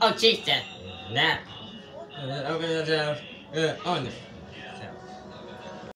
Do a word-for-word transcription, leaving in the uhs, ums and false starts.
Oh, Jesus. Nah. Uh, open it up. Uh, on.